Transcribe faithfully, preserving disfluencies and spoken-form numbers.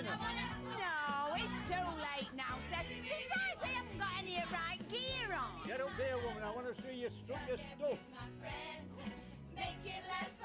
minute. No, it's too late now, Seth. Besides, I haven't got any right gear on. Get up there, woman. I want to see you strut your stuff. My friends, make it last